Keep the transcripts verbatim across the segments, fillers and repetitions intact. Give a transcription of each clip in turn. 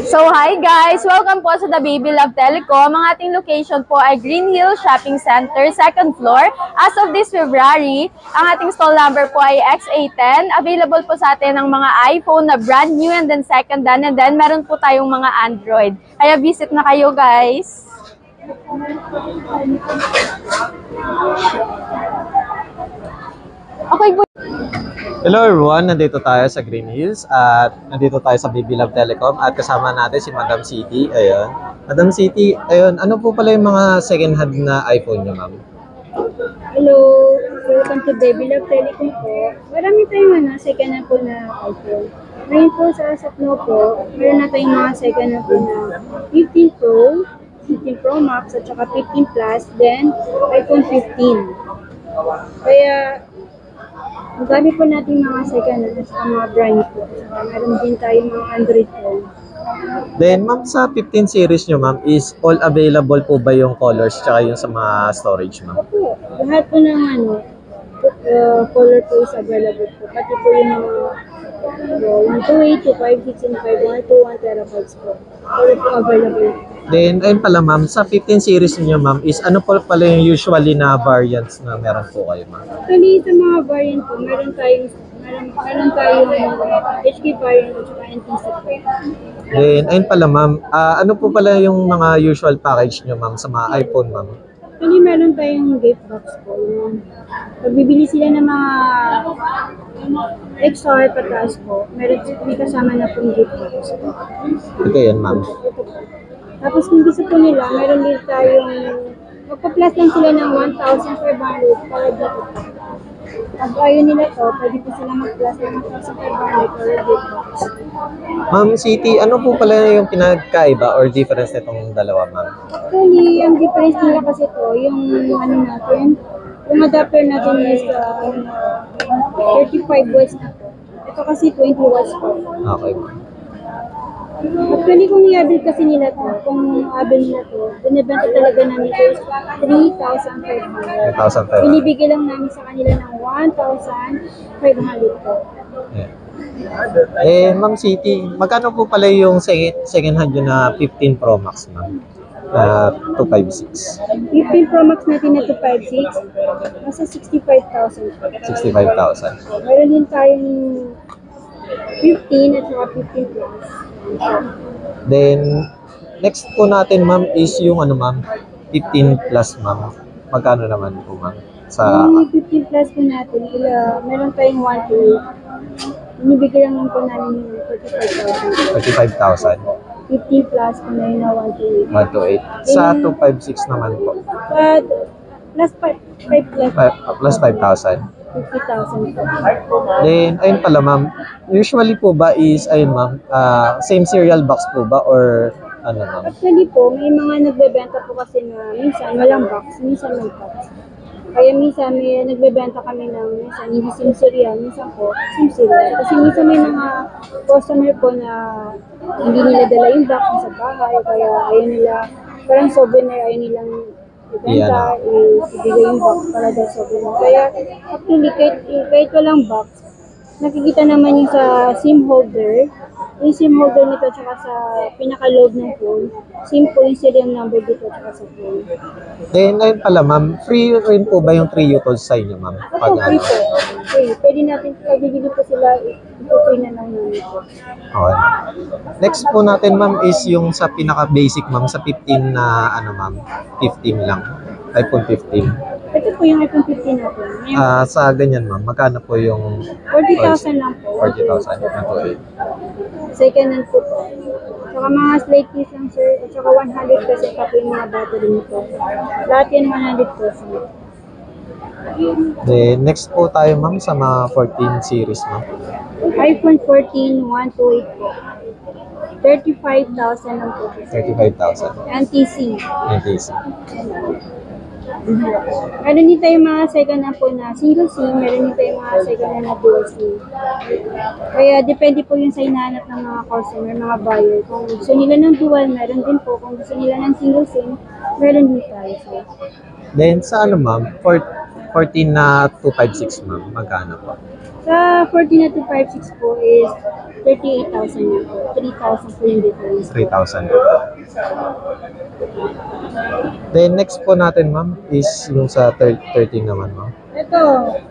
So hi guys! Welcome po sa The Baby Love Telecom. Ang ating location po ay Green Hill Shopping Center, second floor. As of this February, ang ating stall number po ay X A ten. Available po sa atin ang mga iPhone na brand new and then second hand. And then meron po tayong mga Android. Kaya visit na kayo guys! Okay po. Hello everyone, nandito tayo sa Green Hills at nandito tayo sa Baby Love Telecom at kasama natin si Madam City. Ayun. Madam City, ayun, ano po pala yung mga second hand na iPhone niyo, ma'am? Hello, welcome to Baby Love Telecom po. Marami tayong ano, second hand po na iPhone. Ngayon po sa Sapno po, meron na tayong mga second hand po na fifteen Pro, fifteen Pro Max at saka fifteen Plus, then iPhone fifteen. Kaya magami po natin mga second hand at saka mga brand po. Saka meron din tayong mga Android phone. Then, ma'am, sa fifteen series nyo, ma'am, is all available po ba yung colors tsaka yung sa mga storage, ma'am? Opo, lahat po ng ano, uh, color po is available po. Pati po yung mga uh, one twenty-eight, two fifty-six, and five one two one terabytes po. Color po available. Then, ayun pala, ma'am, sa fifteen series nyo, ma'am, is ano po pala yung usually na variants na meron po kayo, ma'am? Actually, sa mga variant po, meron tayong meron, meron tayong H K variant at saka N T C po. Then, ayun pala, ma'am, ah, ano po pala yung mga usual package nyo, ma'am, sa mga iPhone, ma'am? Actually, meron tayong gift box po. Yung pag bibili sila ng mga X R pataas po, meron may kasama na pong gift box po. Ito yan, ma'am. Ito po. Tapos kung gusto po nila, meron din tayong, magpa-plus lang sila ng one thousand five hundred para dito po. Pag ayaw nila to, pwede po sila mag-plus ng one thousand five hundred para dito. Ma'am City, ano po pala yung pinagkaiba or difference nitong dalawa, ma'am? Actually, ang difference nila kasi to, yung ano natin, yung adapter natin is uh, thirty-five watts na to. Ito kasi twenty watts po. Okay, ma'am. Actually, kung i-abil kasi nila to, kung abil nila to, binibenta talaga namin ito is three thousand five hundred. three thousand five hundred. Binibigay lang namin sa kanila ng one thousand five hundred po. Yeah. Eh, Ma'am City, magkano po pala yung second, second hand yun na fifteen Pro Max, ma'am? Uh, two fifty-six. fifteen Pro Max natin na two fifty-six, nasa sixty-five thousand po. sixty-five thousand. Meron din tayong fifteen at saka fifteen plus. Then, next po natin, ma'am, is yung ano, ma'am, fifteen plus, ma'am. Magkano naman po, ma'am? Sa Yung fifteen plus po natin, ila, meron tayong one to eight. Binibigay lang po namin yung forty-five thousand. thirty-five thousand. fifteen plus po na yun na one to eight. one to eight. Sa two fifty-six naman po. But, plus five plus Five- Plus five thousand. fifty thousand po. Then, ayun pala, ma'am. Usually po ba is, ayun, ma'am, ah, same serial box po ba or ano, ma'am? Actually po, may mga nagbebenta po kasi na minsan walang box, minsan may box. Kaya minsan may nagbebenta kami ng minsan hindi sim serial, minsan po sim serial. Kasi minsan may mga customer po na hindi nila dala yung box sa bahay, kaya ayaw nila, parang souvenir, ayaw nilang ibenta, ibigay yung box para daw souvenir. Kaya actually, kahit, kahit walang box, nakikita naman yung sa SIM holder, yung SIM holder nito tsaka sa pinaka-load ng phone, SIM po yung serial number dito tsaka sa phone. Then, ayun pala, ma'am, free rin po ba yung three utils sa inyo, ma'am? Ako, free po. Free. Pwede natin, pag bibili po sila, ito-free na lang namin po. Okay. Next po natin, ma'am, is yung sa pinaka-basic, ma'am, sa fifteen na, ano, ma'am, fifteen lang. iPhone fifteen. Ito po yung iPhone fifteen natin. Ngayon, Ah, sa ganyan, ma'am, magkano po yung forty thousand lang po. forty thousand? one to eight. Second hand po po. Saka mga slate case lang sir. At saka one hundred percent pa po yung mga battery nito. Lahat yan one hundred percent. Then, next po tayo, ma'am, sa mga fourteen series, ma'am. iPhone fourteen, one to eight po. thirty-five thousand lang po. thirty-five thousand. N T C. N T C. Meron din tayong mga second hand po na single SIM, meron din tayong mga second hand na dual SIM. Kaya depende po yung sa hinahanap ng mga customer, mga buyer. Kung gusto nila ng dual, meron din po. Kung gusto nila ng single SIM, meron din tayo. So, Then, sa ano, ma'am, fourteen na two fifty-six, ma'am, magkano po? Sa fourteen na two fifty-six po is thirty-eight thousand na po. three thousand po yung difference. three thousand. Then next po natin ma'am is yung sa thir- thirteen naman ma'am. Ito.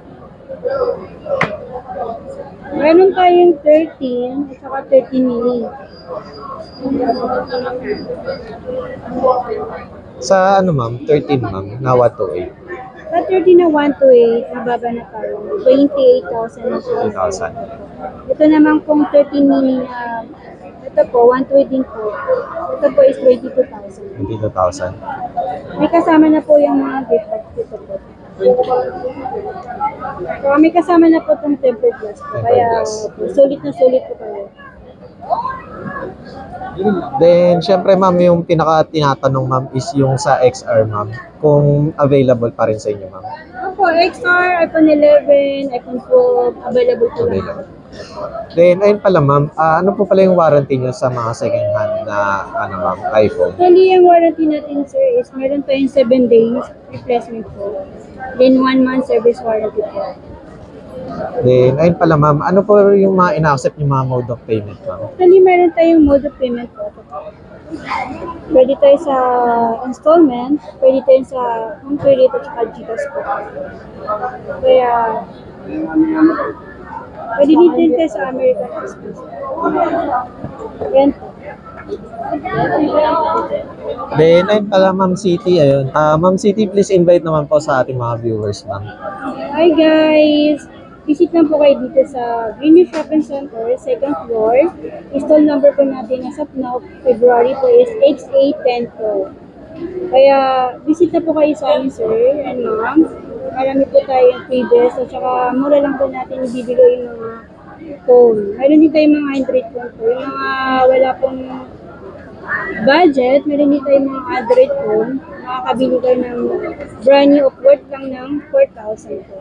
Meron tayong thirteen at saka thirteen mini. Sa ano ma'am, thirteen ma'am, na one twenty-eight. Sa thirteen na one twenty-eight, mababa na tayo. twenty-eight thousand na po. two thousand. Ito naman pong thirteen mini na, ito po, one twenty din po. Ito po is twenty-two thousand. twenty-two thousand. May kasama na po yung mga gift box dito po. So, may kasama na po itong tempered glass po. Tempered Kaya, glass. sulit na sulit po kayo. Then, syempre ma'am, yung pinaka tinatanong ma'am is yung sa X R ma'am. Kung available pa rin sa inyo ma'am. Opo, X R, iPhone eleven, iPhone twelve, available po lang. Available. Then, ayun pala ma'am, ah, ano po pala yung warranty nyo sa mga second hand na ano ma'am, iPhone? Actually, yung warranty natin, sir, is meron tayong seven days replacement po. Then, one month service warranty po. Then, ayun pala ma'am, ano po yung mga ina-accept yung mga mode of payment ma'am? Actually, meron tayong mode of payment po. Pwede tayo sa installment, pwede tayo sa home credit at saka GCash po. Kaya, pwede din tayo sa American Express. Yan po. Then, ayun pala Ma'am City, ayun. Ah, Ma'am City, please invite naman po sa ating mga viewers ma'am. Hi guys! Visit lang po kayo dito sa Greenview Shopping Center, second floor. Install number po natin as of now, February po is X A ten po. Kaya visit na po kayo sa amin sir and ma'am. Marami po tayong freebies at saka mura lang po natin ibibigay yung mga phone. Meron din tayong mga Android phone po. Yung mga wala pong budget, meron din tayong mga Android phone. Makakabili kayo ng brand new of worth lang ng four thousand po.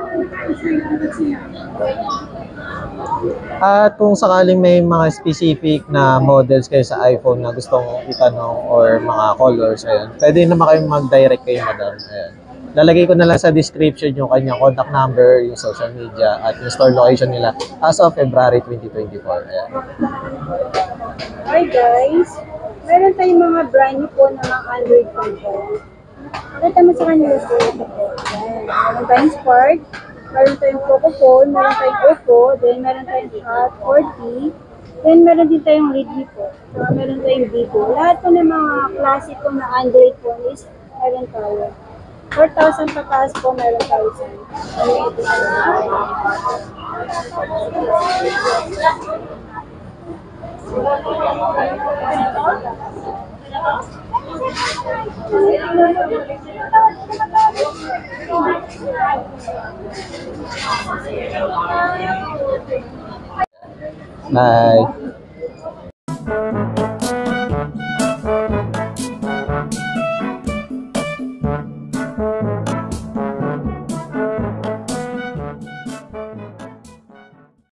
At kung sakaling may mga specific na models kayo sa iPhone na gustong itanong or mga colors, ayun, pwede naman kayong mag-direct kayo madam. Ayun. Lalagay ko na lang sa description yung kanyang contact number, yung social media, at yung store location nila as of February twenty twenty-four. Ayan. Hi guys! Meron tayong mga brand new po na mga Android phone po. Nakita mo sa kanila po ito po. Ayan. Meron tayong Spark, meron tayong Poco phone, meron tayong Oppo, then meron tayong Hot forty, then meron din tayong Redmi po. So, meron tayong Vivo. Lahat po ng mga classic po na Android phone is meron tayo. four thousand pataas po meron tayo sa ano ito sa Bye!